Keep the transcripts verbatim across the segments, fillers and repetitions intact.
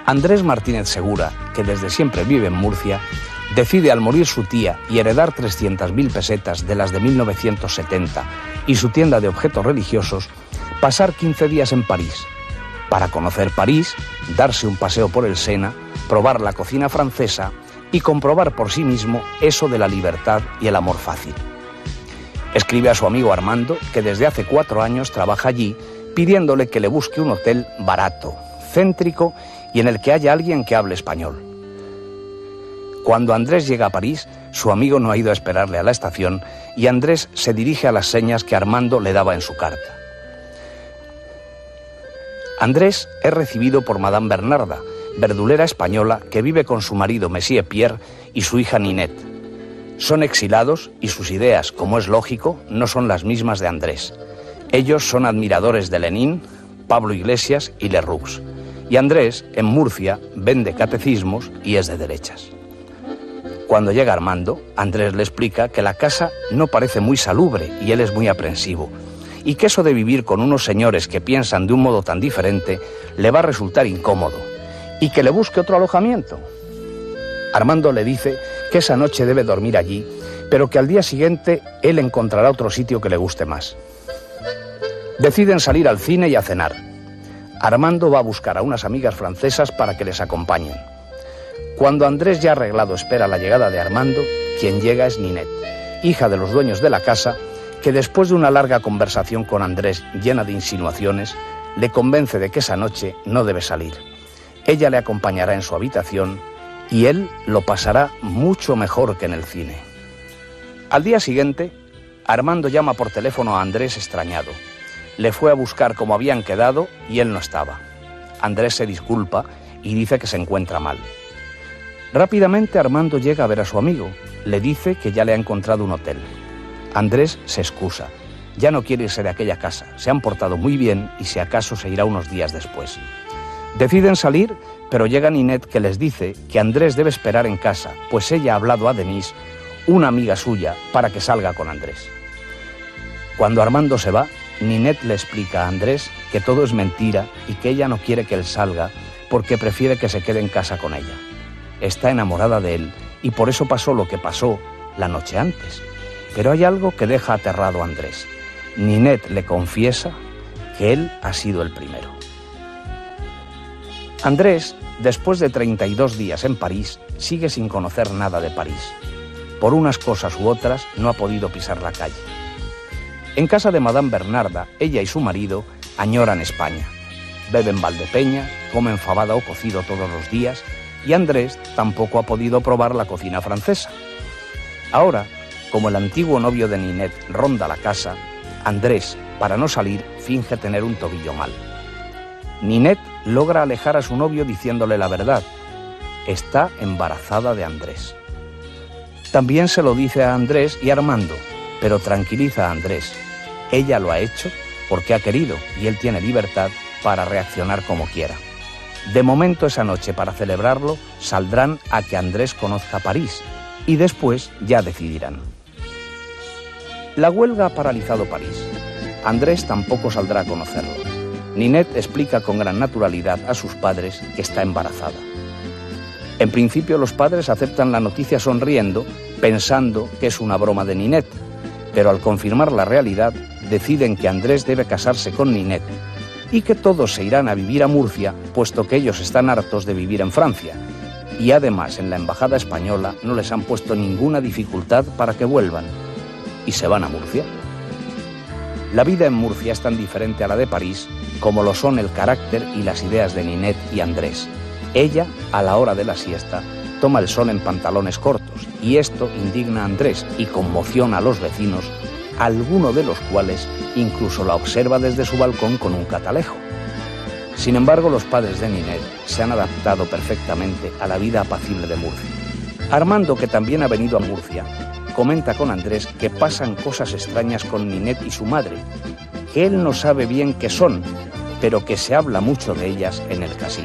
Andrés Martínez Segura, que desde siempre vive en Murcia, decide al morir su tía y heredar trescientas mil pesetas de las de mil novecientos setenta y su tienda de objetos religiosos, pasar quince días en París, para conocer París, darse un paseo por el Sena, probar la cocina francesa y comprobar por sí mismo eso de la libertad y el amor fácil. Escribe a su amigo Armando, que desde hace cuatro años trabaja allí, pidiéndole que le busque un hotel barato, céntrico y en el que haya alguien que hable español. Cuando Andrés llega a París, su amigo no ha ido a esperarle a la estación y Andrés se dirige a las señas que Armando le daba en su carta. Andrés es recibido por Madame Bernarda, verdulera española que vive con su marido Monsieur Pierre y su hija Ninette. Son exilados y sus ideas, como es lógico, no son las mismas de Andrés. Ellos son admiradores de Lenin, Pablo Iglesias y Lerroux. Y Andrés, en Murcia, vende catecismos y es de derechas. Cuando llega Armando, Andrés le explica que la casa no parece muy salubre y él es muy aprensivo, y que eso de vivir con unos señores que piensan de un modo tan diferente le va a resultar incómodo, y que le busque otro alojamiento. Armando le dice que esa noche debe dormir allí, pero que al día siguiente él encontrará otro sitio que le guste más. Deciden salir al cine y a cenar. Armando va a buscar a unas amigas francesas para que les acompañen. Cuando Andrés ya arreglado espera la llegada de Armando, quien llega es Ninette, hija de los dueños de la casa, que después de una larga conversación con Andrés llena de insinuaciones, le convence de que esa noche no debe salir. Ella le acompañará en su habitación y él lo pasará mucho mejor que en el cine. Al día siguiente, Armando llama por teléfono a Andrés extrañado. Le fue a buscar como habían quedado y él no estaba. Andrés se disculpa y dice que se encuentra mal. Rápidamente Armando llega a ver a su amigo. Le dice que ya le ha encontrado un hotel. Andrés se excusa. Ya no quiere irse de aquella casa. Se han portado muy bien y si acaso se irá unos días después. Deciden salir, pero llega Ninette, que les dice que Andrés debe esperar en casa, pues ella ha hablado a Denise, una amiga suya, para que salga con Andrés. Cuando Armando se va, Ninette le explica a Andrés que todo es mentira y que ella no quiere que él salga porque prefiere que se quede en casa con ella. Está enamorada de él y por eso pasó lo que pasó la noche antes. Pero hay algo que deja aterrado a Andrés. Ninette le confiesa que él ha sido el primero. Andrés, después de treinta y dos días en París, sigue sin conocer nada de París. Por unas cosas u otras no ha podido pisar la calle. En casa de Madame Bernarda, ella y su marido añoran España. Beben Valdepeña, comen fabada o cocido todos los días y Andrés tampoco ha podido probar la cocina francesa. Ahora, como el antiguo novio de Ninette ronda la casa, Andrés, para no salir, finge tener un tobillo mal. Ninette logra alejar a su novio diciéndole la verdad. Está embarazada de Andrés. También se lo dice a Andrés y a Armando, pero tranquiliza a Andrés. Ella lo ha hecho porque ha querido y él tiene libertad para reaccionar como quiera. De momento, esa noche, para celebrarlo, saldrán a que Andrés conozca París y después ya decidirán. La huelga ha paralizado París. Andrés tampoco saldrá a conocerlo. Ninette explica con gran naturalidad a sus padres que está embarazada. En principio, los padres aceptan la noticia sonriendo, pensando que es una broma de Ninette, pero al confirmar la realidad, deciden que Andrés debe casarse con Ninette y que todos se irán a vivir a Murcia, puesto que ellos están hartos de vivir en Francia. Y además, en la embajada española no les han puesto ninguna dificultad para que vuelvan. Y se van a Murcia. La vida en Murcia es tan diferente a la de París como lo son el carácter y las ideas de Ninette y Andrés. Ella, a la hora de la siesta, toma el sol en pantalones cortos y esto indigna a Andrés y conmociona a los vecinos, alguno de los cuales incluso la observa desde su balcón con un catalejo. Sin embargo, los padres de Ninette se han adaptado perfectamente a la vida apacible de Murcia. Armando, que también ha venido a Murcia, comenta con Andrés que pasan cosas extrañas con Ninette y su madre, que él no sabe bien qué son, pero que se habla mucho de ellas en el casino.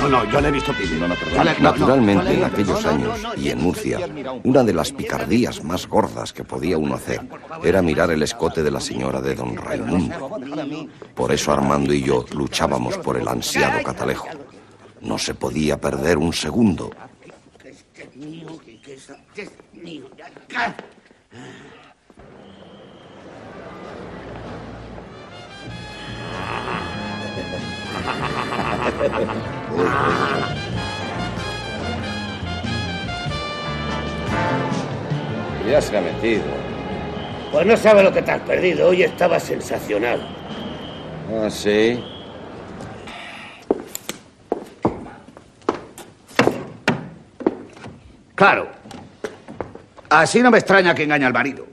No, no, yo le he visto pide. No, no, perdón. Vale, naturalmente, no, no, en aquellos no, años, no, no, y en Murcia, una de las picardías más gordas que podía uno hacer era mirar el escote de la señora de don Raimundo. Por eso Armando y yo luchábamos por el ansiado catalejo. No se podía perder un segundo. Ya se ha metido. Pues no sabe lo que te has perdido. Hoy estaba sensacional. Ah, sí. Claro. Así no me extraña que engañe al marido.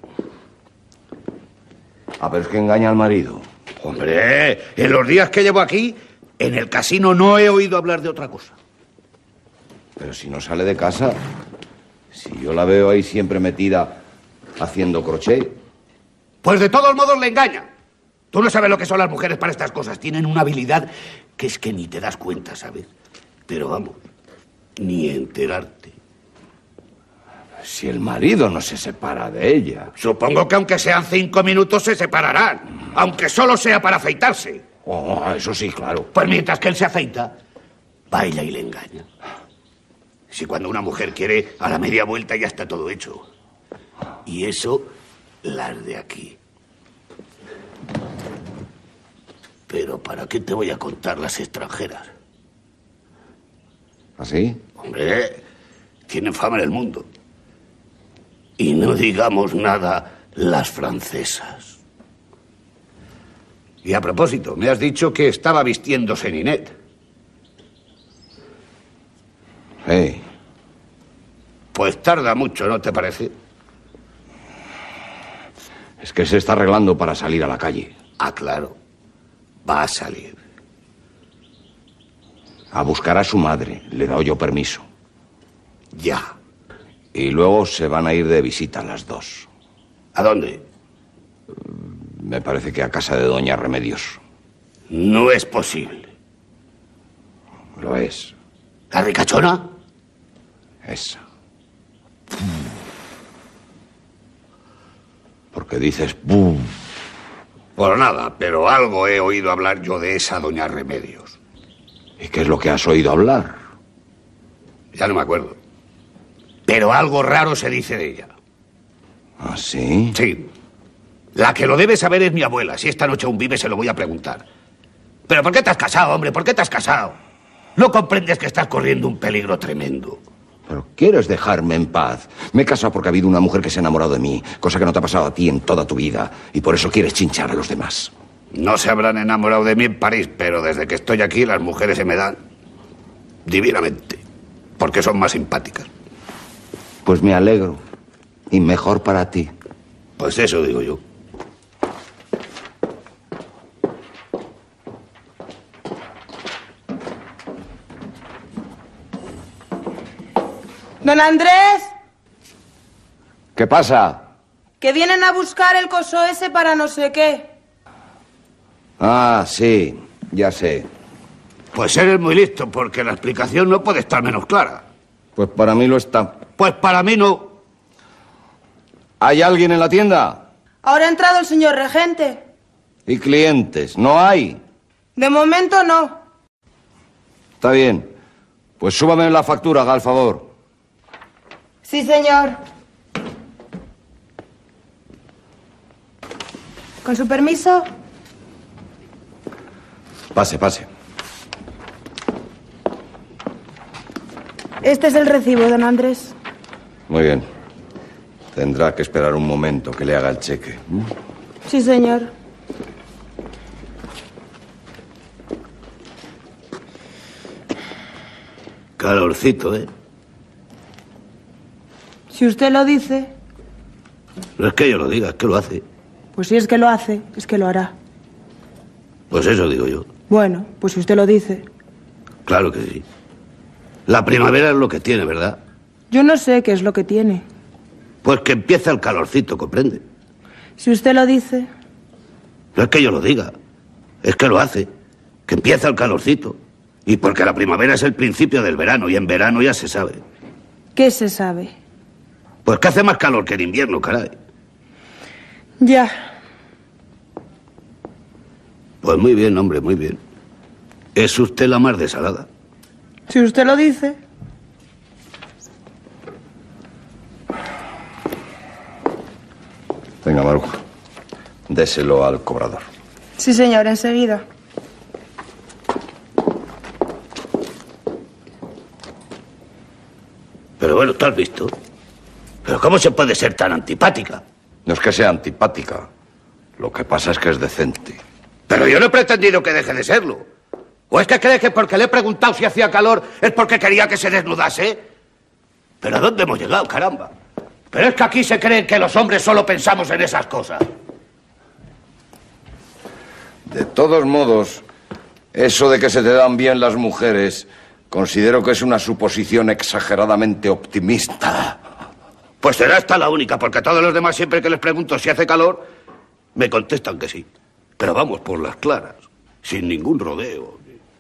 A ver, es que engaña al marido. Hombre, en los días que llevo aquí, en el casino no he oído hablar de otra cosa. Pero si no sale de casa, si yo la veo ahí siempre metida haciendo crochet. Pues de todos modos le engaña. Tú no sabes lo que son las mujeres para estas cosas. Tienen una habilidad que es que ni te das cuenta, ¿sabes? Pero vamos, ni enterarte. Si el marido no se separa de ella. Supongo que aunque sean cinco minutos se separarán. Aunque solo sea para afeitarse. Oh, eso sí, claro. Pues mientras que él se afeita, baila y le engaña. Si cuando una mujer quiere, a la media vuelta ya está todo hecho. Y eso, las de aquí. Pero ¿para qué te voy a contar las extranjeras? ¿Así? Hombre, tienen fama en el mundo. Y no digamos nada las francesas. Y a propósito, me has dicho que estaba vistiéndose Ninette. Sí. Pues tarda mucho, ¿no te parece? Es que se está arreglando para salir a la calle. Ah, claro. Va a salir. A buscar a su madre. Le he dado yo permiso. Ya. Y luego se van a ir de visita las dos. ¿A dónde? Me parece que a casa de doña Remedios. No es posible. Lo es. ¿La ricachona? Esa. Porque dices... ¡bum! Por nada, pero algo he oído hablar yo de esa doña Remedios. ¿Y qué es lo que has oído hablar? Ya no me acuerdo. Pero algo raro se dice de ella. ¿Ah, sí? Sí. La que lo debe saber es mi abuela. Si esta noche aún vive, se lo voy a preguntar. ¿Pero por qué te has casado, hombre? ¿Por qué te has casado? ¿No comprendes que estás corriendo un peligro tremendo? ¿Pero quieres dejarme en paz? Me he casado porque ha habido una mujer que se ha enamorado de mí, cosa que no te ha pasado a ti en toda tu vida, y por eso quieres chinchar a los demás. No se habrán enamorado de mí en París, pero desde que estoy aquí las mujeres se me dan divinamente, porque son más simpáticas. Pues me alegro, y mejor para ti. Pues eso digo yo. Don Andrés. ¿Qué pasa? Que vienen a buscar el coso ese para no sé qué. Ah, sí, ya sé. Pues eres muy listo, porque la explicación no puede estar menos clara. Pues para mí lo está. Pues para mí no. ¿Hay alguien en la tienda? Ahora ha entrado el señor regente. ¿Y clientes? ¿No hay? De momento no. Está bien. Pues súbame la factura, haga el favor. Sí, señor. Con su permiso. Pase, pase. Este es el recibo, don Andrés. Muy bien. Tendrá que esperar un momento que le haga el cheque. Sí, señor. Calorcito, ¿eh? Si usted lo dice. No es que yo lo diga, es que lo hace. Pues si es que lo hace, es que lo hará. Pues eso digo yo. Bueno, pues si usted lo dice. Claro que sí. La primavera es lo que tiene, ¿verdad? Yo no sé qué es lo que tiene. Pues que empieza el calorcito, ¿comprende? Si usted lo dice. No es que yo lo diga, es que lo hace. Que empieza el calorcito. Y porque la primavera es el principio del verano, y en verano ya se sabe. ¿Qué se sabe? Pues que hace más calor que en invierno, caray. Ya. Pues muy bien, hombre, muy bien. Es usted la más desalada. Si usted lo dice. Venga, Maruja, déselo al cobrador. Sí, señor, enseguida. Pero bueno, ¿tú has visto? ¿Pero cómo se puede ser tan antipática? No es que sea antipática. Lo que pasa es que es decente. Pero yo no he pretendido que deje de serlo. ¿O es que cree que porque le he preguntado si hacía calor es porque quería que se desnudase? ¿Pero a dónde hemos llegado, caramba? Pero es que aquí se cree que los hombres solo pensamos en esas cosas. De todos modos, eso de que se te dan bien las mujeres, considero que es una suposición exageradamente optimista. Pues será esta la única, porque a todos los demás siempre que les pregunto si hace calor, me contestan que sí. Pero vamos por las claras, sin ningún rodeo.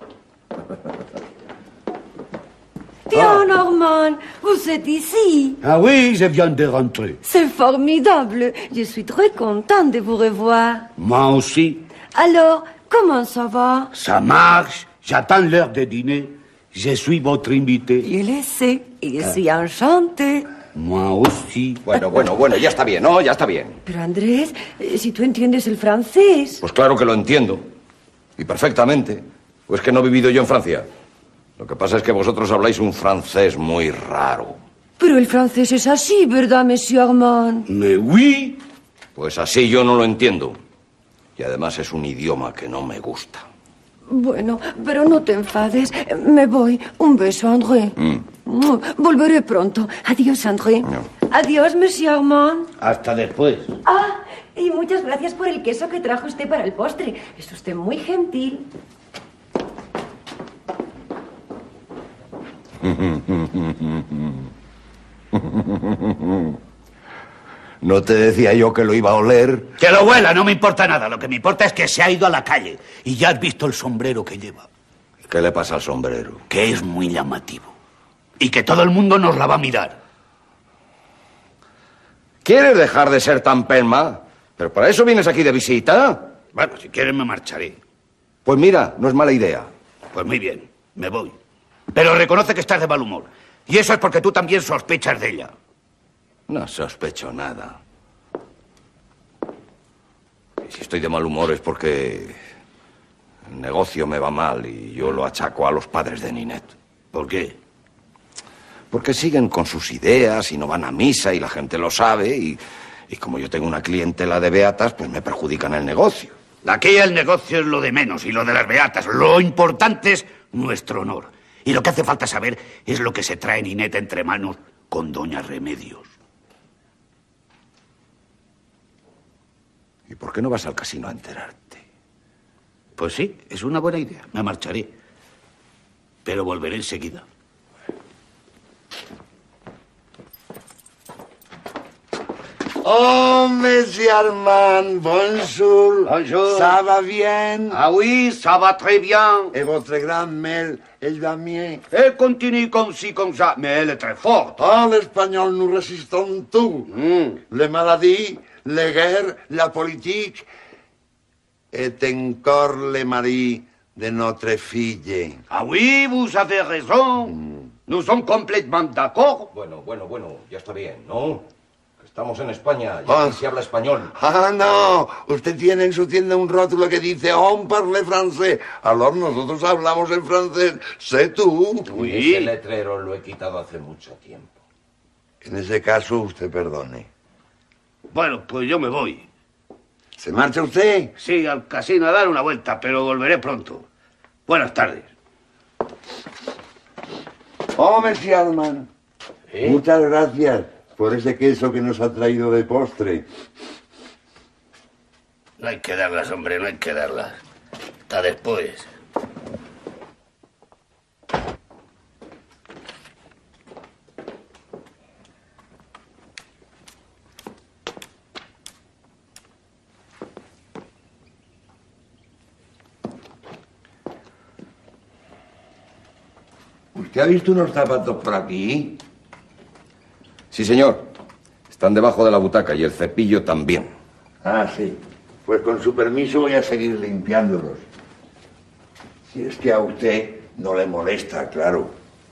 Tiens, Normand, vous êtes ici. Ah oui, je viens de rentrer. C'est formidable. Je suis très contente de vous revoir. Moi aussi. Alors, comment ça va? Ça marche, j'attends l'heure de dîner. Je suis votre invité. Je le sais, et je suis enchantée. Moi aussi. Bueno, bueno, bueno, ya está bien, ¿no? Ya está bien. Pero Andrés, eh, si tú entiendes el francés. Pues claro que lo entiendo. Y perfectamente. Pues que no he vivido yo en Francia. Lo que pasa es que vosotros habláis un francés muy raro. Pero el francés es así, ¿verdad, Monsieur Armand? Mais oui. Pues así yo no lo entiendo. Y además es un idioma que no me gusta. Bueno, pero no te enfades. Me voy. Un beso, André. Mm. Volveré pronto. Adiós, André. No. Adiós, Monsieur Armand. Hasta después. Ah, y muchas gracias por el queso que trajo usted para el postre. Es usted muy gentil. ¿No te decía yo que lo iba a oler? Que lo huela, no me importa nada. Lo que me importa es que se ha ido a la calle. Y ya has visto el sombrero que lleva. ¿Qué le pasa al sombrero? Que es muy llamativo. Y que todo el mundo nos la va a mirar. ¿Quieres dejar de ser tan pelma? ¿Pero para eso vienes aquí de visita? Bueno, si quieres me marcharé. Pues mira, no es mala idea. Pues muy bien, me voy. Pero reconoce que estás de mal humor. Y eso es porque tú también sospechas de ella. No sospecho nada. Y si estoy de mal humor es porque el negocio me va mal y yo lo achaco a los padres de Ninette. ¿Por qué? Porque siguen con sus ideas y no van a misa y la gente lo sabe y, y como yo tengo una clientela de beatas, pues me perjudican el negocio. Aquí el negocio es lo de menos y lo de las beatas. Lo importante es nuestro honor. Y lo que hace falta saber es lo que se trae Ninette entre manos con doña Remedios. ¿Y por qué no vas al casino a enterarte? Pues sí, es una buena idea. Me marcharé. Pero volveré enseguida. Oh, Monsieur Armand, bonjour. Bonjour. Ça va bien? Ah oui, ça va très bien. Et votre grand-mère, elle va bien? Elle continue comme ci, comme ça, mais elle est très forte. Oh, l'espagnol, nous résistons tout. Mm. Les maladies, les guerres, la politique, et encore les maris de notre fille. Ah oui, vous avez raison. Mm. Nous sommes complètement d'accord. Bueno, bueno, bueno, ya está bien, ¿no? Estamos en España, y Ah. aquí se habla español. Ah, no, usted tiene en su tienda un rótulo que dice «On parle français». Alors nosotros hablamos en francés. ¿Sé tú? Ese letrero lo he quitado hace mucho tiempo. En ese caso, usted perdone. Bueno, pues yo me voy. ¿Se marcha usted? Sí, al casino a dar una vuelta, pero volveré pronto. Buenas tardes. Oh, Monsieur Armand. ¿Eh? Muchas gracias por ese queso que nos ha traído de postre. No hay que darlas, hombre, no hay que darlas. Hasta después. ¿Usted ha visto unos zapatos por aquí? Sí, señor. Están debajo de la butaca y el cepillo también. Ah, sí. Pues con su permiso voy a seguir limpiándolos. Si es que a usted no le molesta, claro.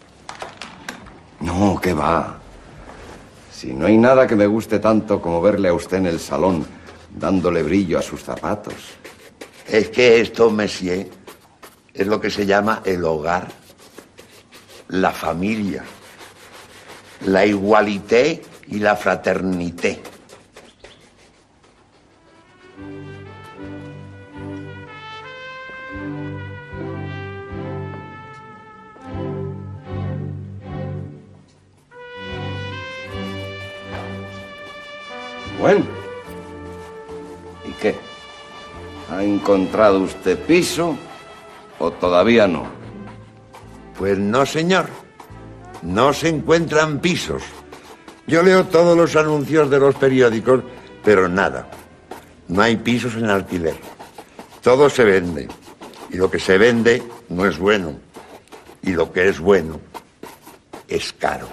No, ¿qué va? Si no hay nada que me guste tanto como verle a usted en el salón dándole brillo a sus zapatos. Es que esto, Messier, es lo que se llama el hogar, la familia, la igualité y la fraternité. Bueno, ¿y qué? ¿Ha encontrado usted piso o todavía no? Pues no, señor. No se encuentran pisos. Yo leo todos los anuncios de los periódicos, pero nada. No hay pisos en alquiler. Todo se vende. Y lo que se vende no es bueno. Y lo que es bueno es caro.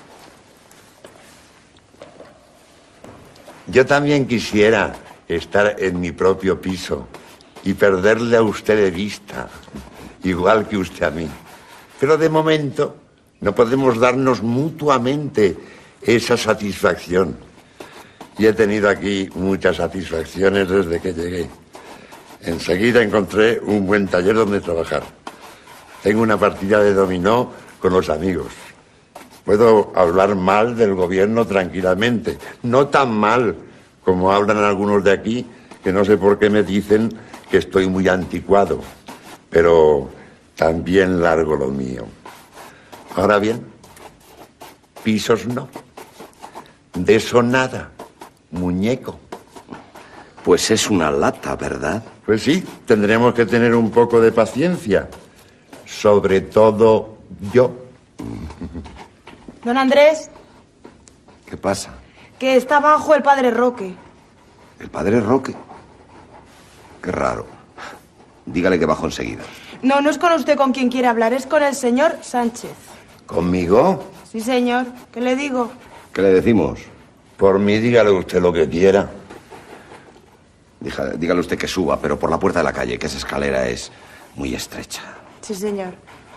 Yo también quisiera estar en mi propio piso y perderle a usted de vista, igual que usted a mí. Pero de momento no podemos darnos mutuamente esa satisfacción. Y he tenido aquí muchas satisfacciones desde que llegué. Enseguida encontré un buen taller donde trabajar. Tengo una partida de dominó con los amigos. Puedo hablar mal del gobierno tranquilamente. No tan mal como hablan algunos de aquí, que no sé por qué me dicen que estoy muy anticuado. Pero también largo lo mío. Ahora bien, pisos no. De eso nada. Muñeco. Pues es una lata, ¿verdad? Pues sí, tendremos que tener un poco de paciencia. Sobre todo yo. Don Andrés, ¿Qué pasa? que está abajo el padre Roque. ¿El padre Roque? Qué raro. Dígale que bajo enseguida. No, no es con usted con quien quiere hablar, es con el señor Sánchez. ¿Conmigo? Sí, señor. ¿Qué le digo? ¿Qué le decimos? Por mí, dígale usted lo que quiera. Dígale, dígale usted que suba, pero por la puerta de la calle, que esa escalera es muy estrecha. Sí, señor.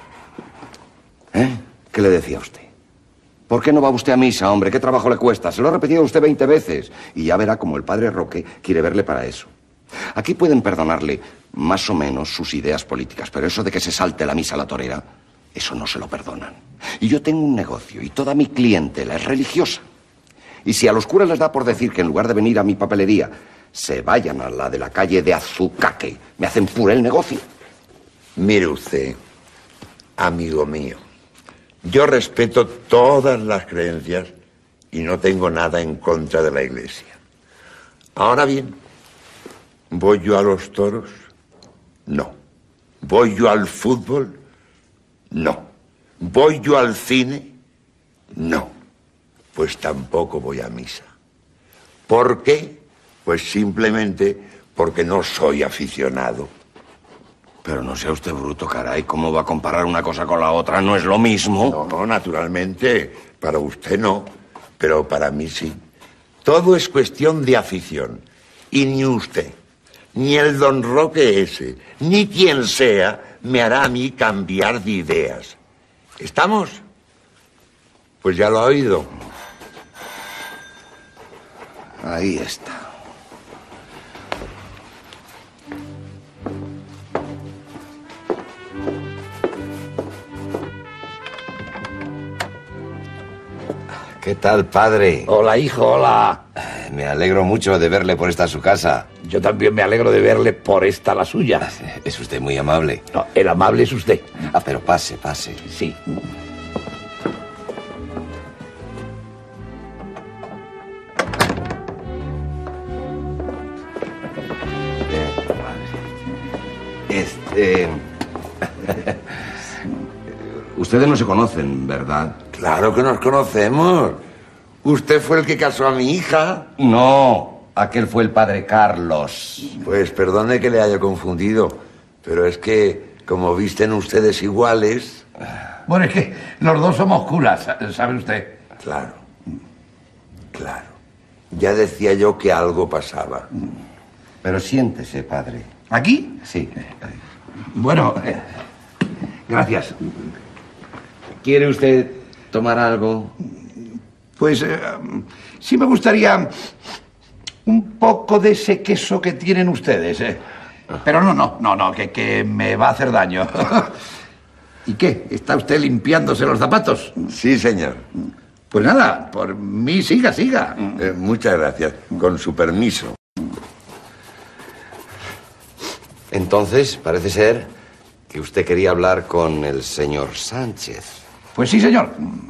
¿Eh? ¿Qué le decía usted? ¿Por qué no va usted a misa, hombre? ¿Qué trabajo le cuesta? Se lo ha repetido usted veinte veces. Y ya verá como el padre Roque quiere verle para eso. Aquí pueden perdonarle más o menos sus ideas políticas, pero eso de que se salte la misa a la torera, eso no se lo perdonan. Y yo tengo un negocio y toda mi clientela es religiosa. Y si a los curas les da por decir que en lugar de venir a mi papelería se vayan a la de la calle de Azucaque, me hacen pura el negocio. Mire usted, amigo mío, yo respeto todas las creencias y no tengo nada en contra de la Iglesia. Ahora bien, ¿voy yo a los toros? No. ¿Voy yo al fútbol? No. ¿Voy yo al cine? No. Pues tampoco voy a misa. ¿Por qué? Pues simplemente porque no soy aficionado. Pero no sea usted bruto, caray. ¿Cómo va a comparar una cosa con la otra? ¿No es lo mismo? No, no, naturalmente. Para usted no, pero para mí sí. Todo es cuestión de afición. Y ni usted, ni el don Roque ese, ni quien sea, me hará a mí cambiar de ideas. ¿Estamos? Pues ya lo ha oído. Ahí está. ¿Qué tal, padre? Hola, hijo, hola. Me alegro mucho de verle por esta su casa. Yo también me alegro de verle por esta la suya. Es usted muy amable. No, el amable es usted. Ah, pero pase, pase. Sí. Este... Ustedes no se conocen, ¿verdad? Claro que nos conocemos. Usted fue el que casó a mi hija. No, aquel fue el padre Carlos. Pues perdone que le haya confundido, pero es que, como visten ustedes iguales... Bueno, es que los dos somos curas, ¿sabe usted? Claro, claro. Ya decía yo que algo pasaba. Pero siéntese, padre. ¿Aquí? Sí. Bueno, eh, gracias. ¿Quiere usted tomar algo? Pues eh, sí me gustaría un poco de ese queso que tienen ustedes, ¿eh? Pero no, no, no, no, que, que me va a hacer daño. ¿Y qué? ¿Está usted limpiándose los zapatos? Sí, señor. Pues nada, por mí siga, siga. Eh, muchas gracias. Con su permiso. Entonces, parece ser que usted quería hablar con el señor Sánchez. Pues sí, señor.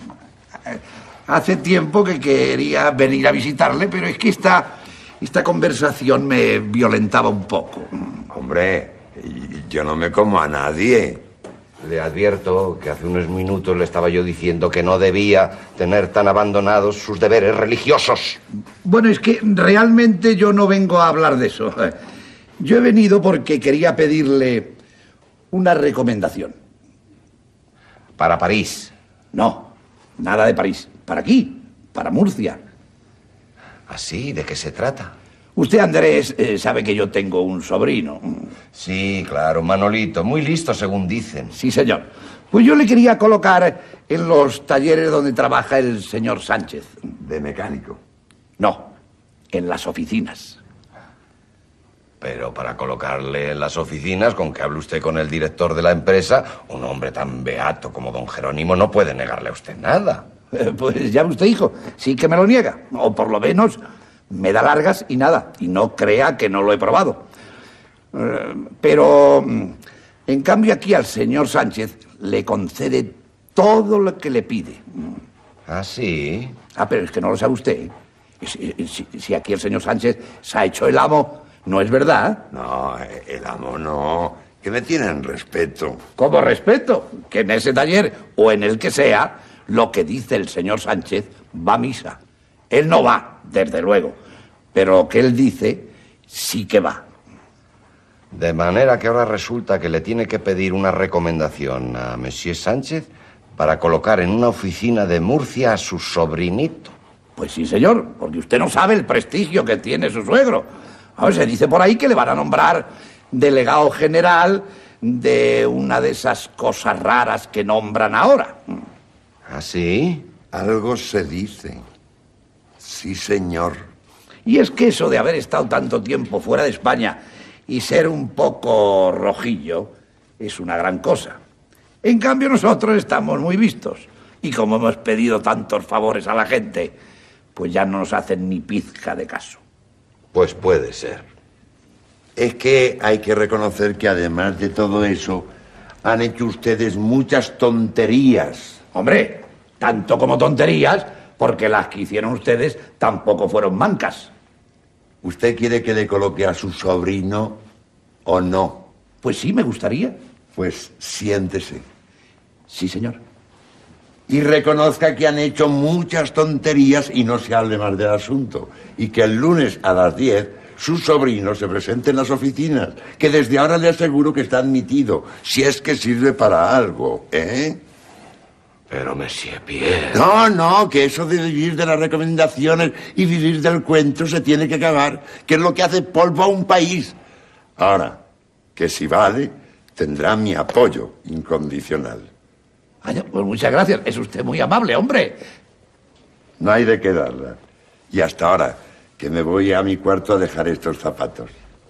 Hace tiempo que quería venir a visitarle, pero es que esta, esta conversación me violentaba un poco. Hombre, yo no me como a nadie. Le advierto que hace unos minutos le estaba yo diciendo que no debía tener tan abandonados sus deberes religiosos. Bueno, es que realmente yo no vengo a hablar de eso. Yo he venido porque quería pedirle una recomendación. Para París. No, nada de París. Para aquí, para Murcia. ¿Así? ¿De qué se trata? Usted, Andrés, eh, sabe que yo tengo un sobrino. Sí, claro, Manolito. Muy listo, según dicen. Sí, señor. Pues yo le quería colocar en los talleres donde trabaja el señor Sánchez. De mecánico. No, en las oficinas. Pero para colocarle en las oficinas, con que hable usted con el director de la empresa, un hombre tan beato como don Jerónimo no puede negarle a usted nada. Eh, pues ya ve usted, hijo, sí que me lo niega. O por lo menos me da largas y nada. Y no crea que no lo he probado. Eh, pero, en cambio, aquí al señor Sánchez le concede todo lo que le pide. ¿Ah, sí? Ah, pero es que no lo sabe usted. Si, si, si aquí el señor Sánchez se ha hecho el amo, ¿no es verdad? No, el amo no. Que me tienen respeto. ¿Cómo respeto? Que en ese taller, o en el que sea, lo que dice el señor Sánchez va a misa. Él no va, desde luego, pero lo que él dice sí que va. De manera que ahora resulta que le tiene que pedir una recomendación a Monsieur Sánchez para colocar en una oficina de Murcia a su sobrinito. Pues sí, señor, porque usted no sabe el prestigio que tiene su suegro. Ahora se dice por ahí que le van a nombrar delegado general de una de esas cosas raras que nombran ahora. ¿Ah, sí? Algo se dice. Sí, señor. Y es que eso de haber estado tanto tiempo fuera de España y ser un poco rojillo es una gran cosa. En cambio, nosotros estamos muy vistos. Y como hemos pedido tantos favores a la gente, pues ya no nos hacen ni pizca de caso. Pues puede ser. Es que hay que reconocer que además de todo eso, han hecho ustedes muchas tonterías. Hombre, tanto como tonterías, porque las que hicieron ustedes tampoco fueron mancas. ¿Usted quiere que le coloque a su sobrino o no? Pues sí, me gustaría. Pues siéntese. Sí, señor. Y reconozca que han hecho muchas tonterías y no se hable más del asunto. Y que el lunes a las diez su sobrino se presente en las oficinas, que desde ahora le aseguro que está admitido, si es que sirve para algo, ¿eh? Pero, Monsieur Pierre... No, no, que eso de vivir de las recomendaciones y vivir del cuento se tiene que acabar, que es lo que hace polvo a un país. Ahora, que si vale, tendrá mi apoyo incondicional. Ay, pues muchas gracias, es usted muy amable, hombre. No hay de qué darla. Y hasta ahora, que me voy a mi cuarto a dejar estos zapatos.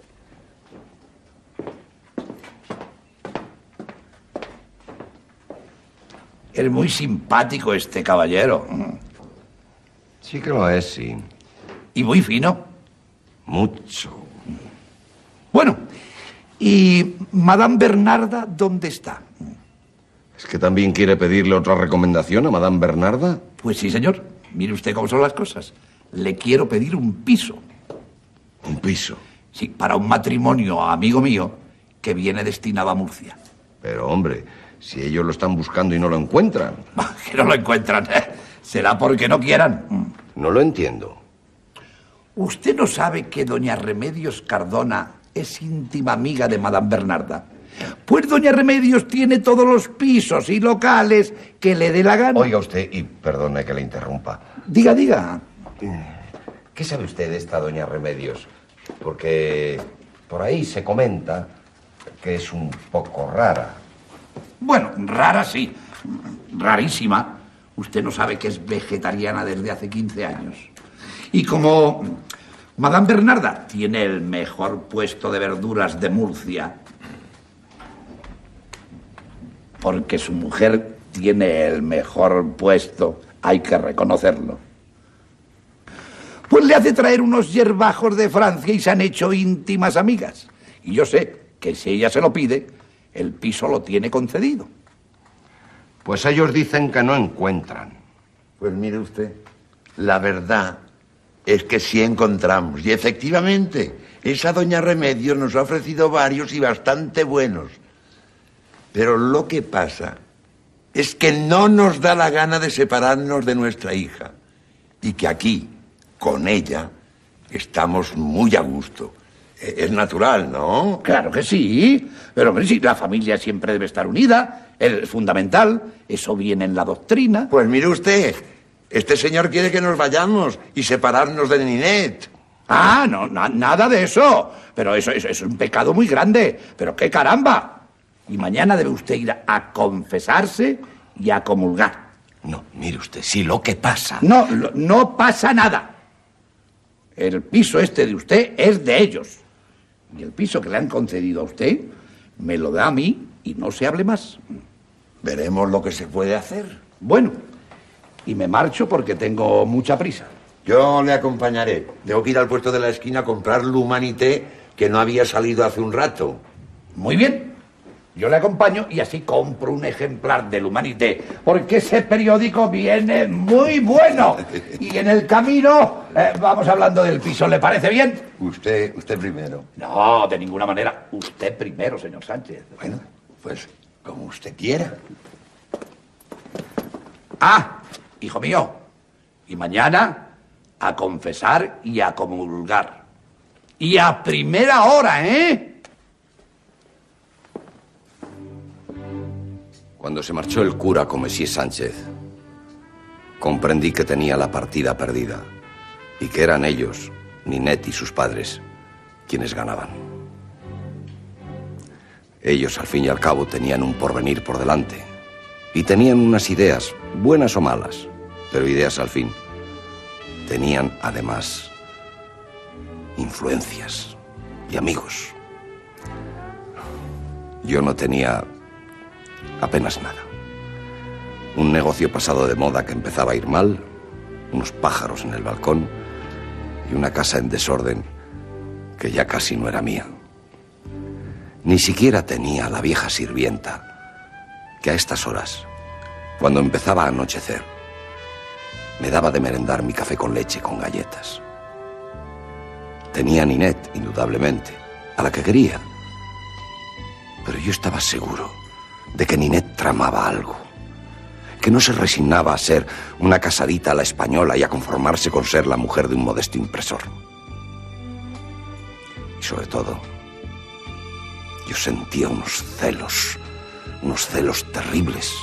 Es muy simpático este caballero. Sí que lo es, sí. Y muy fino. Mucho. Bueno, ¿y Madame Bernarda dónde está? ¿Es que también quiere pedirle otra recomendación a Madame Bernarda? Pues sí, señor. Mire usted cómo son las cosas. Le quiero pedir un piso. ¿Un piso? Sí, para un matrimonio amigo mío que viene destinado a Murcia. Pero, hombre, si ellos lo están buscando y no lo encuentran. Que no lo encuentran. Será porque no quieran. No lo entiendo. ¿Usted no sabe que doña Remedios Cardona es íntima amiga de Madame Bernarda? Pues doña Remedios tiene todos los pisos y locales que le dé la gana. Oiga usted, y perdone que le interrumpa. Diga, diga. ¿Qué sabe usted de esta doña Remedios? Porque por ahí se comenta que es un poco rara. Bueno, rara sí. Rarísima. Usted no sabe que es vegetariana desde hace quince años. Y como Madame Bernarda tiene el mejor puesto de verduras de Murcia, porque su mujer tiene el mejor puesto, hay que reconocerlo, pues le hace traer unos hierbajos de Francia y se han hecho íntimas amigas. Y yo sé que si ella se lo pide, el piso lo tiene concedido. Pues ellos dicen que no encuentran. Pues mire usted, la verdad es que sí encontramos. Y efectivamente, esa doña Remedios nos ha ofrecido varios y bastante buenos. Pero lo que pasa es que no nos da la gana de separarnos de nuestra hija. Y que aquí, con ella, estamos muy a gusto. Es natural, ¿no? Claro que sí, pero hombre, sí, la familia siempre debe estar unida, es fundamental, eso viene en la doctrina. Pues mire usted, este señor quiere que nos vayamos y separarnos de Ninet. Ah, no, na- nada de eso, pero eso, eso, eso es un pecado muy grande, pero qué caramba. Y mañana debe usted ir a, a confesarse y a comulgar. No, mire usted, sí, lo que pasa. No, lo- no pasa nada. El piso este de usted es de ellos. Y el piso que le han concedido a usted me lo da a mí y no se hable más. Veremos lo que se puede hacer. Bueno, y me marcho porque tengo mucha prisa. Yo le acompañaré. Tengo que ir al puesto de la esquina a comprar l'Humanité, que no había salido hace un rato. Muy bien. Yo le acompaño y así compro un ejemplar del Humanité, porque ese periódico viene muy bueno. Y en el camino eh, vamos hablando del piso. ¿Le parece bien? Usted, usted primero. No, de ninguna manera. Usted primero, señor Sánchez. Bueno, pues como usted quiera. Ah, hijo mío. Y mañana a confesar y a comulgar. Y a primera hora, ¿eh? Cuando se marchó el cura con Messie Sánchez, comprendí que tenía la partida perdida y que eran ellos, Ninet y sus padres, quienes ganaban. Ellos, al fin y al cabo, tenían un porvenir por delante y tenían unas ideas, buenas o malas, pero ideas al fin. Tenían, además, influencias y amigos. Yo no tenía apenas nada. Un negocio pasado de moda que empezaba a ir mal, unos pájaros en el balcón y una casa en desorden que ya casi no era mía. Ni siquiera tenía la vieja sirvienta que a estas horas, cuando empezaba a anochecer, me daba de merendar mi café con leche con galletas. Tenía a Ninet, indudablemente, a la que quería, pero yo estaba seguro de que Ninet tramaba algo, que no se resignaba a ser una casadita a la española y a conformarse con ser la mujer de un modesto impresor. Y sobre todo, yo sentía unos celos, unos celos terribles.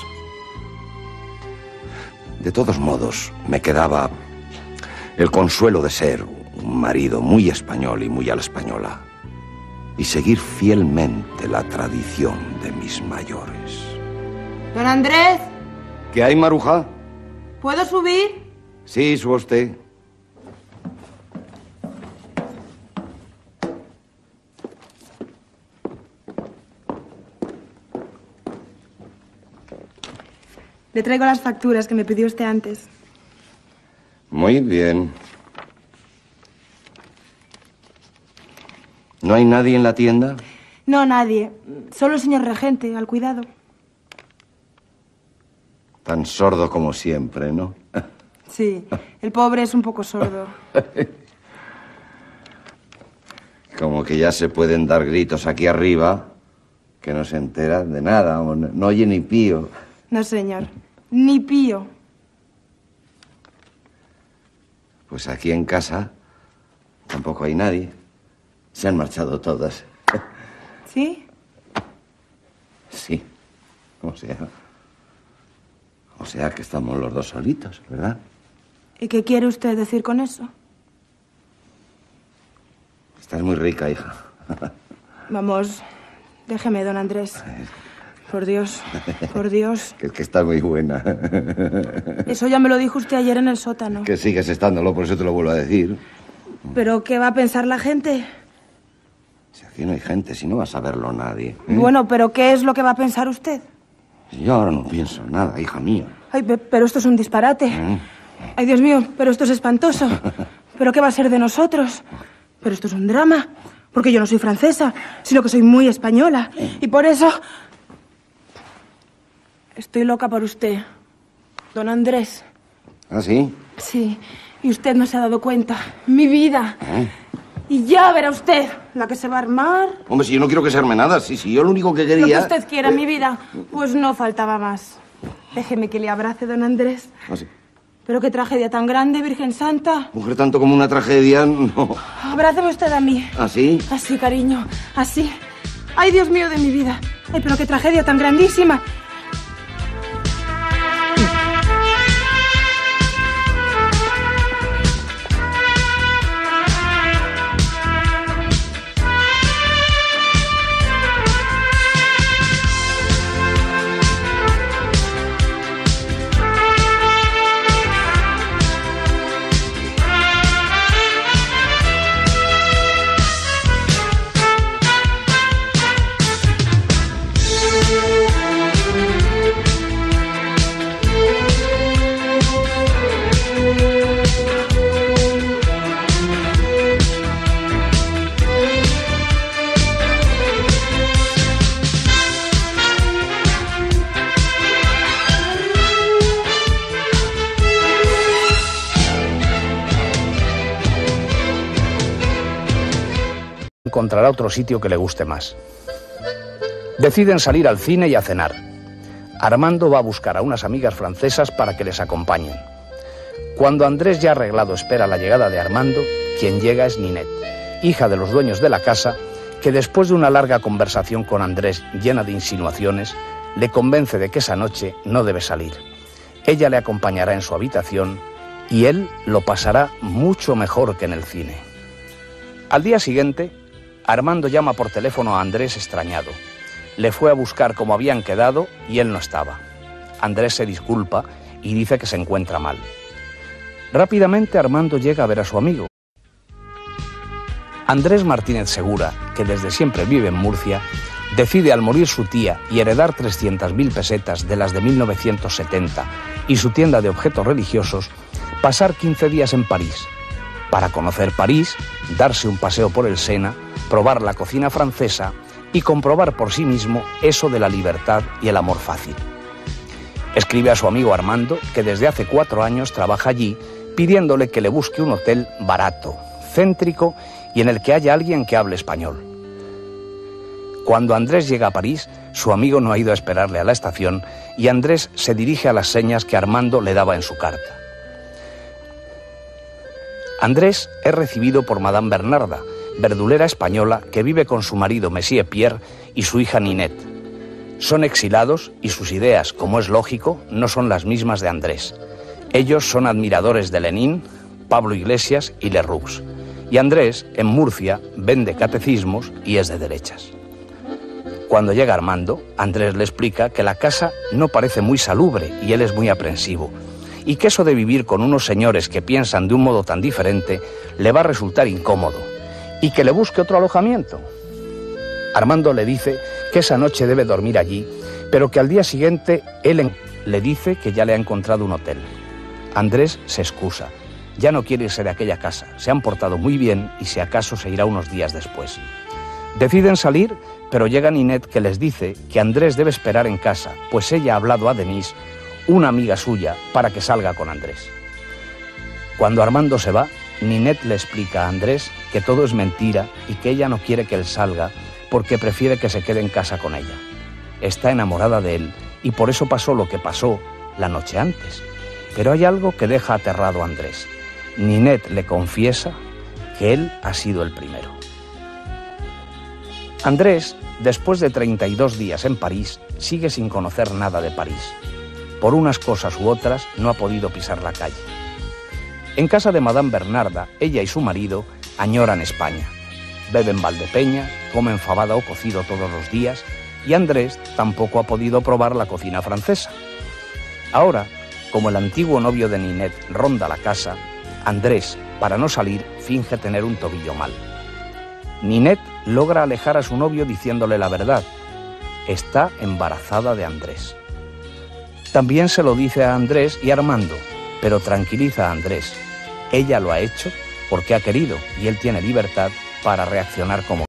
De todos modos, me quedaba el consuelo de ser un marido muy español y muy a la española, y seguir fielmente la tradición de mis mayores. Don Andrés, ¿Qué hay, Maruja? ¿puedo subir? Sí, suba usted. Le traigo las facturas que me pidió usted antes. Muy bien. ¿No hay nadie en la tienda? No, nadie. Solo el señor regente, al cuidado. Tan sordo como siempre, ¿no? Sí, el pobre es un poco sordo. Como que ya se pueden dar gritos aquí arriba, que no se entera de nada, o no, no oye ni pío. No, señor. Ni pío. Pues aquí en casa tampoco hay nadie. Se han marchado todas. ¿Sí? O sea... O sea que estamos los dos solitos, ¿verdad? ¿Y qué quiere usted decir con eso? Estás muy rica, hija. Vamos, déjeme, don Andrés. Por Dios, por Dios. Que es que estás muy buena. Eso ya me lo dijo usted ayer en el sótano. Que sigues estándolo, por eso te lo vuelvo a decir. ¿Pero qué va a pensar la gente? Si aquí no hay gente, si no va a saberlo nadie. ¿eh? Bueno, pero ¿qué es lo que va a pensar usted? Yo ahora no pienso nada, hija mía. Ay, pe- pero esto es un disparate. ¿Eh? Ay, Dios mío, pero esto es espantoso. ¿Pero qué va a ser de nosotros? Pero esto es un drama. Porque yo no soy francesa, sino que soy muy española. Y por eso... Estoy loca por usted, don Andrés. ¿Ah, sí? Sí, y usted no se ha dado cuenta. Mi vida. ¿Eh? Y ya verá usted la que se va a armar. Hombre, si yo no quiero que se arme nada, si, si yo lo único que Lo quería... que usted quiera, mi vida. Pues no faltaba más. Déjeme que le abrace, don Andrés. ¿Ah, sí? Pero qué tragedia tan grande, Virgen Santa. Mujer, tanto como una tragedia, no. Abráceme usted a mí. ¿Ah, sí? Así, cariño, así. Ay, Dios mío de mi vida. Ay, pero qué tragedia tan grandísima. Encontrará otro sitio que le guste más. Deciden salir al cine y a cenar. Armando va a buscar a unas amigas francesas para que les acompañen. Cuando Andrés ya arreglado espera la llegada de Armando, quien llega es Ninette, hija de los dueños de la casa, que después de una larga conversación con Andrés llena de insinuaciones, le convence de que esa noche no debe salir. Ella le acompañará en su habitación y él lo pasará mucho mejor que en el cine. Al día siguiente, Armando llama por teléfono a Andrés extrañado. Le fue a buscar como habían quedado y él no estaba. Andrés se disculpa y dice que se encuentra mal. Rápidamente Armando llega a ver a su amigo. Andrés Martínez Segura, que desde siempre vive en Murcia, decide al morir su tía y heredar trescientas mil pesetas de las de mil novecientos setenta y su tienda de objetos religiosos, pasar quince días en París, para conocer París, darse un paseo por el Sena, probar la cocina francesa y comprobar por sí mismo eso de la libertad y el amor fácil. Escribe a su amigo Armando, que desde hace cuatro años trabaja allí, pidiéndole que le busque un hotel barato, céntrico y en el que haya alguien que hable español. Cuando Andrés llega a París, su amigo no ha ido a esperarle a la estación y Andrés se dirige a las señas que Armando le daba en su carta. Andrés es recibido por Madame Bernarda, verdulera española que vive con su marido Monsieur Pierre y su hija Ninette. Son exilados y sus ideas, como es lógico, no son las mismas de Andrés. Ellos son admiradores de Lenin, Pablo Iglesias y Lerroux. Y Andrés, en Murcia, vende catecismos y es de derechas. Cuando llega Armando, Andrés le explica que la casa no parece muy salubre y él es muy aprensivo, y que eso de vivir con unos señores que piensan de un modo tan diferente le va a resultar incómodo, y que le busque otro alojamiento. Armando le dice que esa noche debe dormir allí, pero que al día siguiente él le dice que ya le ha encontrado un hotel. Andrés se excusa, ya no quiere irse de aquella casa, se han portado muy bien y si acaso se irá unos días después. Deciden salir, pero llega Ninette, que les dice que Andrés debe esperar en casa, pues ella ha hablado a Denise, una amiga suya, para que salga con Andrés. Cuando Armando se va, Ninette le explica a Andrés que todo es mentira y que ella no quiere que él salga porque prefiere que se quede en casa con ella. Está enamorada de él y por eso pasó lo que pasó la noche antes. Pero hay algo que deja aterrado a Andrés. Ninette le confiesa que él ha sido el primero. Andrés, después de treinta y dos días en París, sigue sin conocer nada de París. Por unas cosas u otras, no ha podido pisar la calle. En casa de Madame Bernarda, ella y su marido añoran España. Beben Valdepeñas, comen fabada o cocido todos los días, y Andrés tampoco ha podido probar la cocina francesa. Ahora, como el antiguo novio de Ninette ronda la casa, Andrés, para no salir, finge tener un tobillo mal. Ninette logra alejar a su novio diciéndole la verdad. Está embarazada de Andrés. También se lo dice a Andrés y a Armando, pero tranquiliza a Andrés. Ella lo ha hecho porque ha querido y él tiene libertad para reaccionar como